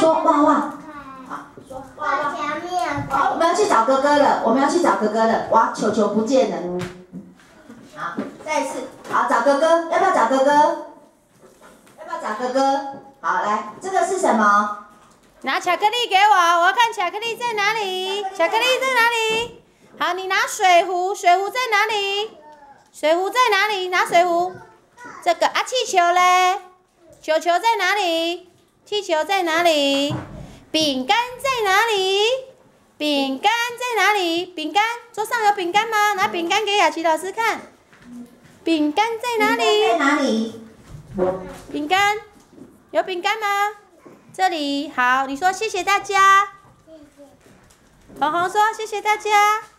说旺旺。好，说旺旺。好，我们要去找哥哥了，我们要去找哥哥了。哇，球球不见了。好，再一次，好，找哥哥，要不要找哥哥？要不要找哥哥？好，来，这个是什么？ 拿巧克力给我，我要看巧克力在哪里。巧克力在哪里？好，你拿水壶，水壶在哪里？水壶在哪里？拿水壶。这个啊，气球嘞？球球在哪里？气球在哪里？饼干在哪里？饼干在哪里？饼干，桌上有饼干吗？拿饼干给雅琪老师看。饼干在哪里？ 在哪里？ 饼干，有饼干吗？这里。好，你说谢谢大家。红红说谢谢大家。